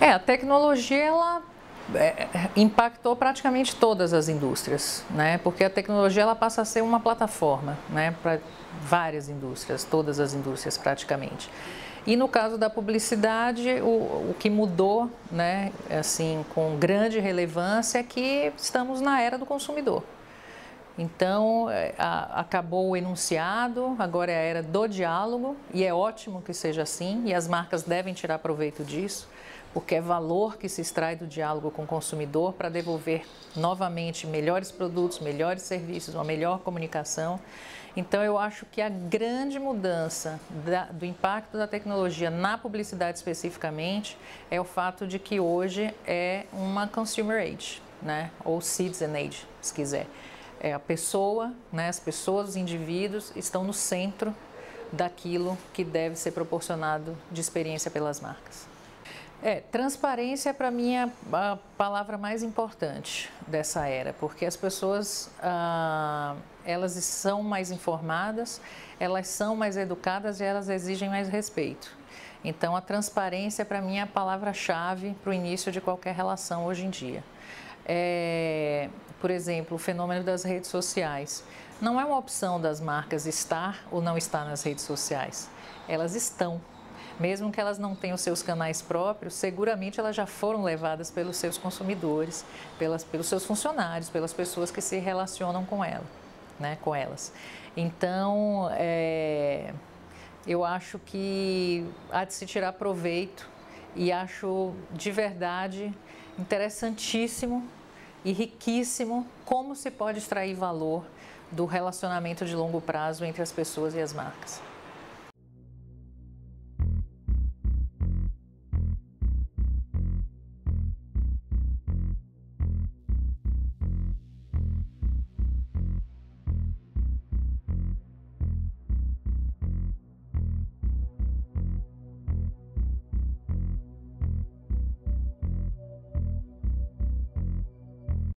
A tecnologia, ela impactou praticamente todas as indústrias, né? Porque a tecnologia, ela passa a ser uma plataforma, né, para várias indústrias, todas as indústrias praticamente. E no caso da publicidade, o que mudou, né, assim, com grande relevância, é que estamos na era do consumidor. Então, acabou o enunciado, agora é a era do diálogo, e é ótimo que seja assim, e as marcas devem tirar proveito disso, porque é valor que se extrai do diálogo com o consumidor para devolver novamente melhores produtos, melhores serviços, uma melhor comunicação. Então, eu acho que a grande mudança do impacto da tecnologia na publicidade especificamente é o fato de que hoje é uma consumer age, né? Ou citizen age, se quiser. A pessoa, né? As pessoas, os indivíduos estão no centro daquilo que deve ser proporcionado de experiência pelas marcas. Transparência para mim é a palavra mais importante dessa era, porque as pessoas elas são mais informadas, elas são mais educadas e elas exigem mais respeito. Então, a transparência para mim é a palavra-chave para o início de qualquer relação hoje em dia. Por exemplo, o fenômeno das redes sociais. Não é uma opção das marcas estar ou não estar nas redes sociais. Elas estão. Mesmo que elas não tenham seus canais próprios, seguramente elas já foram levadas pelos seus consumidores, pelos seus funcionários, pelas pessoas que se relacionam com ela, né, com elas. Então, eu acho que há de se tirar proveito e acho de verdade interessantíssimo e riquíssimo como se pode extrair valor do relacionamento de longo prazo entre as pessoas e as marcas.